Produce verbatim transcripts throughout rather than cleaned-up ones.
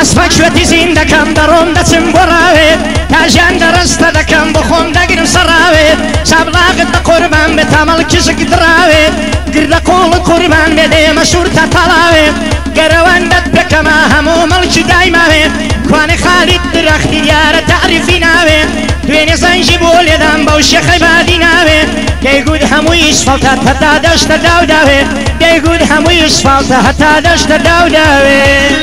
ئاسپەک شوێتی زین دەکەم دەڕۆم دەچم بۆ ڕاوێت تاژیان دەڕستە دەکەم بۆ خۆم دەگرم سەراوێت چابلاغت بە قوربان بێت تامەڵ کشک دراوێت گردە قوڵ قوربان بێ دێمە شور تا تەڵاوێت گەرەوەندەت بکەمە هەموو مەڵکی دایماوێت کوانێ خالید درەختی دیارە تعریفی ناوێت دوێنێ زەنجی بۆ لێدام بەو شێخەی بادی ناوێت دەیگوت هەمووی ئیسفەڵتە هەتا دەشتە داوداوێت دەیگوت هەمووی ئیسفەڵتە هەتا دەشتە داوداوێت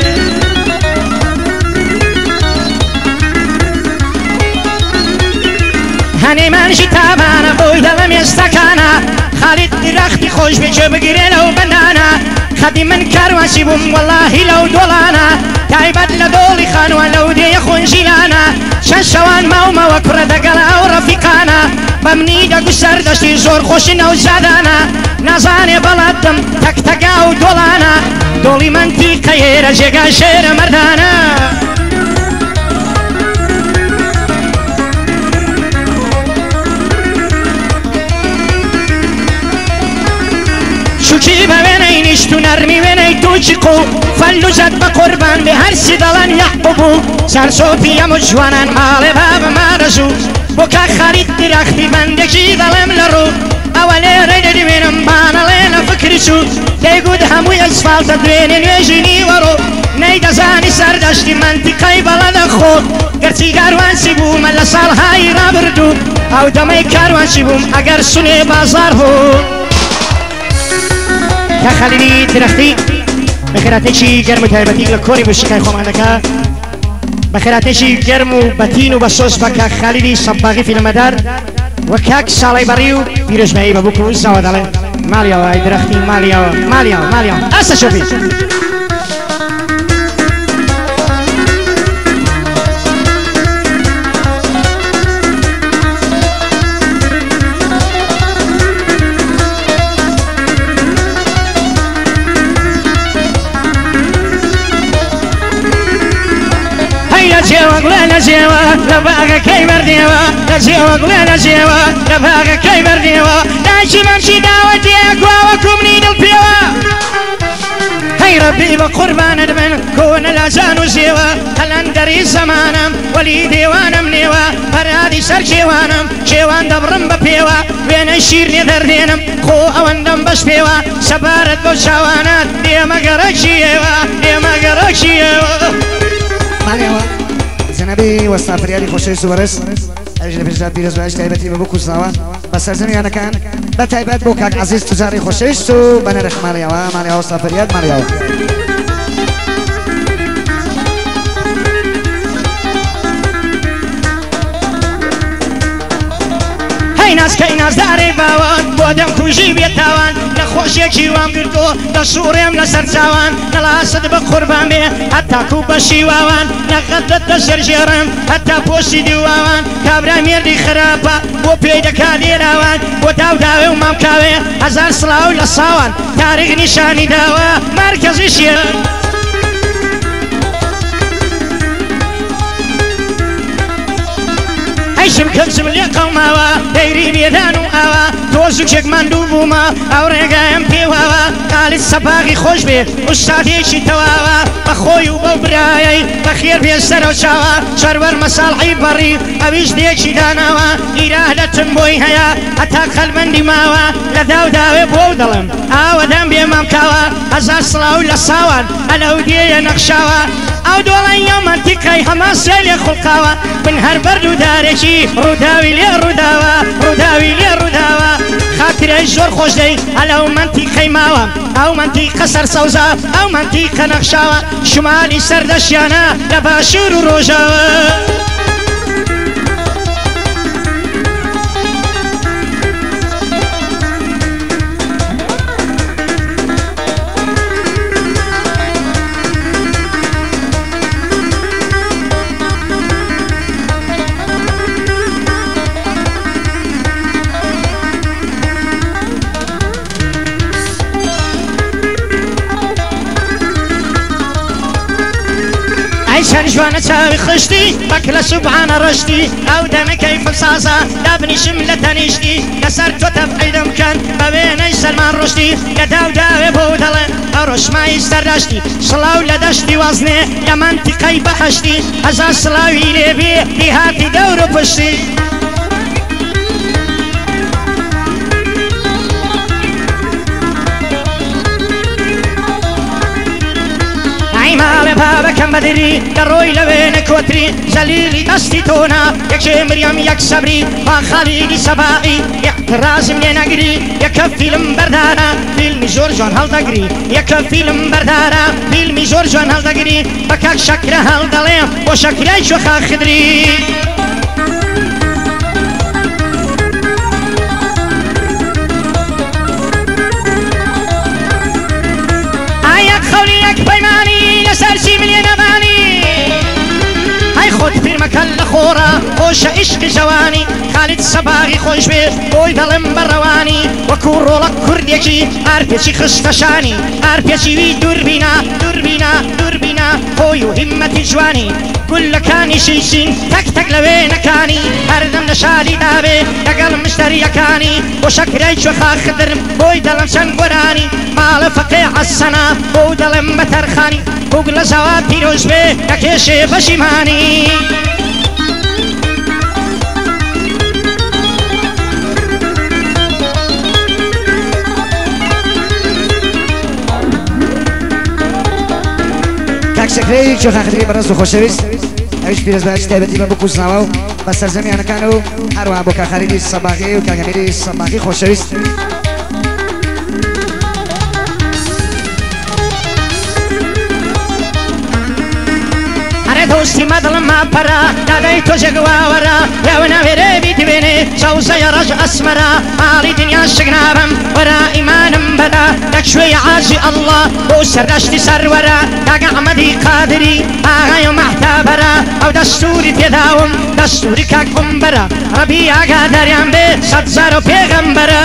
هەنێمانشی تابانە بۆی دەڵم ئێستەکانە خالید درەختی خۆش بێجێ بگرێ لەو بەندانە خەدی من کاروانسی بووم وەڵاهی لەو دۆڵانە تایبەت لە دۆڵی خانوان لەو دێیە خۆنجیلانە چەند شەوان ماومەوە کوڕە دەگەڵ ئەو ڕەفیقانە بەمنی دەگو سەردەشتی زۆر خۆشی نەوزادانە نازانێ بەڵاتم تەکتەگا و دۆڵانە دۆڵی منتیقەیێرە جێگا شێرە مەردانە شوکی بە وێنەی نیشت و نەرمی وێنەی تووچی قو فەلوجەت بە قوربان بێ هەرسی دەڵەن یەحبوو سەرسۆفی هەموو جوانان ماڵێ با بمارەزوو بۆ کاک خالید درەختی بەندێکی دەڵێم لە ڕوو ئەوە لێرەی دەدوێنم بانەڵێ لە فکری چوو دەیگوت هەمووی ئەسفالتە دوێنێ نوێژی نیوەڕۆ نەیدەزانی سەردەشتی منتیقەی بەڵەدە خۆ گەرچی کاروانسی بوومە لە ساڵهایی ڕابردوو ئەو دەمەی کاروانسی بووم ئەگەر سونێ بازار بوو کە خەلیلی درەختی بە خێراتێکی گەرم و تایبەتی لە کۆری موسیقای خۆمان دەکا بە خێراتێکی گەرم و بەتین و بە سۆس بە کاک خەلیلی سەباغی فیلمەدار وە کاک ساڵی بەڕی و پیرۆژمایی بە بووک و زاوە دەڵێ ماڵیەوە ئای درەختی ماڵیەوە ماڵیەوە ماڵیەوە ئەستە شۆفی جێوە گوڵێ لە جێوە لە باغەکەی بەردێوە لە جێوە گوڵێ لە جێوە لە باغەکەی بەردێوە داچی مەمشی داوەتیە گواوە کومنی دڵ پێوە هەی ڕەبی بە قوربانت بن کۆنە لە جان و زێوە هەلەندەری زەمانم وەلی دێوانم نێوە پەرادی سەر کێوانم کێوان دەبڕم بە پێوە وێنەی شیر نێ دەردێنم خۆ ئەوەندەم بەش پێوە سەبارەت بۆ چاوانات دێمە گەڕەکیەوە دێمە گەڕەکیەوە ماڵیەوە جەنابی وەستافریانی خۆشەویست و بەڕێز ئەویش لە پێشداد پیرۆزبایش تایبەتی بە بۆ کوردستانەوە بە سەرزەمیانەکان بە تایبەت بۆ کاک عەزیز توجاری خۆشەویست و بە نرخ ماڵیەوە ماڵیەوە وەستافریاد ماڵیەوە کەی نازدارێ باوان بۆ دەم کوژی بێتاوان لە خۆشیێکی وام کردۆ لە سوورێم لەسەر چاوان نەڵاست بە قوربان بێ هەتاکو بە شیواوان نەقەتت دە سەرژێڕم هەتا پۆستی دیواوان کابرا مێردی خراپە بۆ پێی دەکا لێراوان بۆ داوداوێ و مامکاوێ هەزار سڵاو لە ساوان تاریخ نیشانی داوە مەرکەزی شێر عيشم كنسم لي قوماوا دايري ميدان وآوا توزو كيك ماندو بوما او رقايم بيواوا قال السباغي خوش بي استادي شي تواوا بخوي وببرايي بخير بي السر وشاوا شرور مصالحي بري اويش ديشي داناوا ايراه لتنبوي هيا اتاك خلبندي ماوا لداو داوي بودلم او دم بي مامكاوا هزار صلاو لساوان الو دي نقشاوا او دولان يوم انتكاي هما سيلي خلقاوا من هر بردو دارشي روداوي لي روداوا روداوي لي روداوا خاطر جور خوش دي الو منطقه ماوا او منطقه سر سوزا او منطقه نقشاوا شمالي سردشيانا لباشور روجاوا ئەی چەند جوانە چاوی خشتی بەک لە سوبحانە ڕشتی ئەو دەمە کەیفم سازە دابنیشم لە تەنیشتی لەسەر تۆ تەبعیدم بکەن بە وێنەی سەلمان ڕشتی لە داو داوێ بۆ دەڵێ ئەو ڕۆژمایی سەرداشتی سڵاو لە دەشتی وەزنێ لە مەنتیقەی بەهەشتی هەزار سڵاوی لێبێ دیهاتی دەور و پشتی ماڵێ بابەکەم بەدری دەڕۆی لەوێنە کۆتری زەلیلی دەستی تۆنا یەکێ مریەم یەک سەبری با خەلیلی سەباقی احترازم لێ نەگری یەکە فیلم بەردارە فیلمی زۆر جوان هەڵدەگری یەکە فیلم بەردارە فیلمی زۆر جوان هەڵدەگری بە کاک شەکرە هەڵدەڵێ بۆ شەکرای شوێخا خدری سەرچی منێ نەبانی هەی خۆت پیرمەکە لە خۆرە خۆشە عیشقی جەوانی خالید سەباغی خۆش بێ بۆی دەڵێم بەڕەوانی وەکو ڕۆڵە کوردێکی ئارپێکی خستەشانی ئارپێکیوی دووربینا دووربینا دووربینا خۆی و هیممەتی جوانی گولەکانی شیشین تەک تەک لەوێنەکانی هەردەم لە شالی دابێ لەگەڵ مشتەریەکانی بۆ شەکرای کوێخا خدرم بۆی دەڵێم چەند گۆرانی ماڵە فەقێ عەسەنا بۆ دەڵێم بە تەرخانی بوگ لە زەوا پیرۆز بێ دەکێشێ پەشیمانی کاک شەکرەی کوێخا خدری بەڕێز و خۆشەویست ئەویش پیرۆزبایەکی تایبەتی بە بکوژناوە و بە سەرزەمیانەکان و هەروەها بۆ کاک خەلیلی سەباغی و کاک ئەمیری سەباغی خۆشەویست دۆستی مەدڵم ماپەرە دادەی تۆژێک واوەرە لەوە ناوێرێ بیتبێنێ چاوزەیە ڕەش ئەسمەرە ماڵی دنیا شک نابم وەرە ئیمانم بەدا دەکشوێی عاجی ئەڵڵا بۆ سەردەشتی سەروەرە کاگە ئەمەدی قادری ئاغای و مەحتابەرە ئەو دەستوری پێداوم دەستوری کاک عومبەرە ڕەبی ئاگاداریان بێ سەد جار و پێغەمبەرە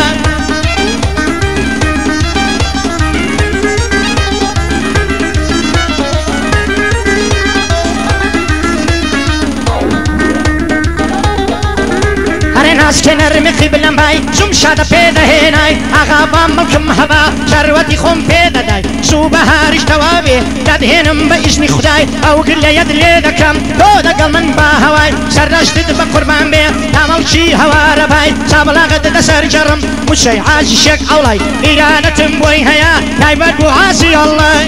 ناسکە نەرمقی بلەم بای چوم شادە پێدەهێنای ئاغا بام مڵکم هەبا شەروەتی خۆم پێدەدای سوو بەهاریش تەوا بێ دەدهێنم بە ئیژنی خودای ئەو گلەیەت لێ دەکەم تۆ دەگەڵ من با هەوای سەردەشتت بە قوربان بێ تامەڵکی هەوارە بای چابڵاغت دەسەر جەڕم موچەی عاجی شێک ئەوڵای ئیرانەتم بۆی هەیە تایبەت بۆ عاجی ئەڵڵای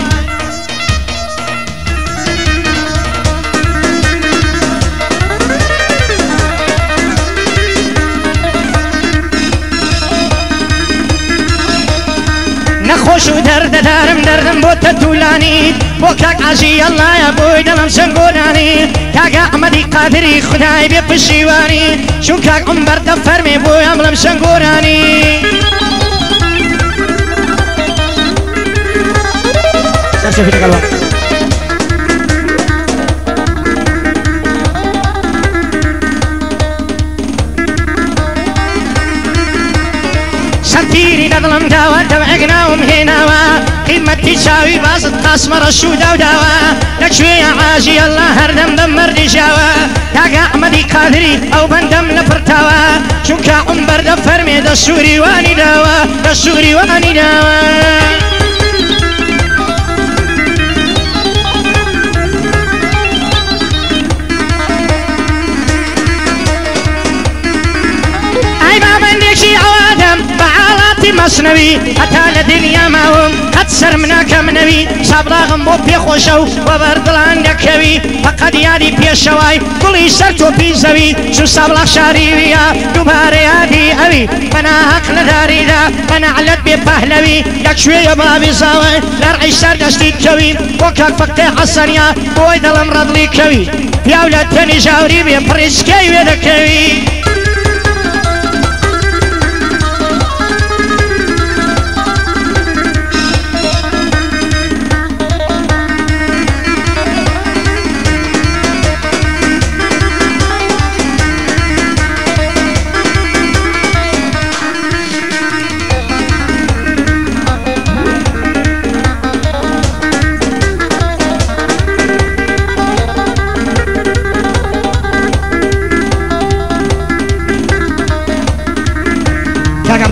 نەخۆش و دەردەدارم دەردم بۆ تەتولانی بۆ کاک عاجی ئەڵڵایە بۆی دەڵم چەنگۆرانی کاگە ئەمەدی قادری خودای بێ پشیوانی چون کاک عومبەر دەفەرمێ بۆی ئەمڵم چەنگۆرانی سەرتیری دەدڵم داوە دەمعگناوم هێناوە قیمەتی چاوی بازت قاسمە ڕەش و داوداوە لەکوێیە عاجی ئەڵڵا هەردەم دەم مەردی ژاوە کاگە ئەمەدی قادری ئەو بەندەم لە پرتاوە چونکە عومبەر دەفەرمێ دەسووری وانی داوە دەسووری وانی داوە مەسنەوی هەتا لە دنیا ماوم قەت سەرم ناکەمنەوی سابلاغم بۆ پێخۆشە و وەبەردڵان دەکەوی فەقەت یادی پێشەوای گوڵی سەر تۆپی زەوی چون سابلاغ شاریویە دووبارە یادی ئەوی بەناهەق لەداریدا بەنەعلەت بێ پەهلەوی لەکوێیە بابی زاوای لەرعی سەردەشتی کەوی بۆ کاک فەقتێ حەسەنیا بۆی دەڵم ڕەدڵی کەوی پیاو لە تەنی ژاوری بێ پڕیسکەی وێ دەکەوی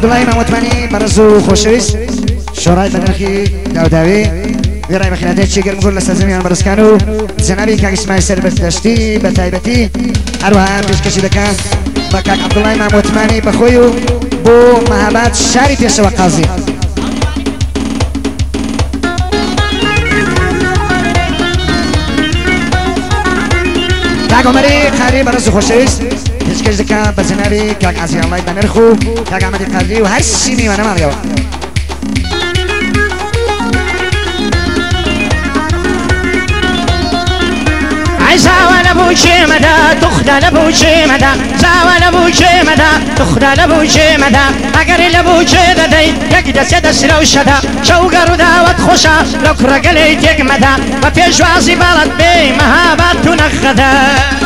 عبدالله امام وتمانی برزو خوشویست شورای بدنخی داوداوی ویرای بخیراتی چی گرم گل لسازمیان برسکانو جنابی کاک اسماعیل سربت دشتی بتایبتی اروها پیشکشی دکان با کاک عبدالله امام وتمانی بخویو بو مهابات شاری پیش و قاضی کاک عمری قاری برزو خوشویست پیشکش دکان با جنابی کاک عزیز الله بنرخو کاک عمدی قاری و هر چی میوانه مالیو زاوى لبوشي مدى تخدى لبوشي مدى زاوى لبوشي مدى تخدى لبوشي مدى اگر لبوشي ددي يقدس يدس لو شدا شوقر داوت خوشا لو كرقلي تيق مدى وفيش واسي بلد بي مهابات تنخدا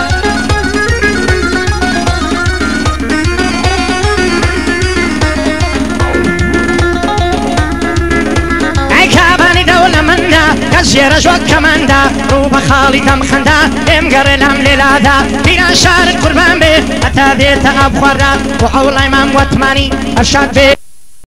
كزير جوك كماندا روبا خالي تم خندا امقر الهم للادا فينا شارك قربان به أتا بيت أب خورا وحول إمام وتماني أرشاد به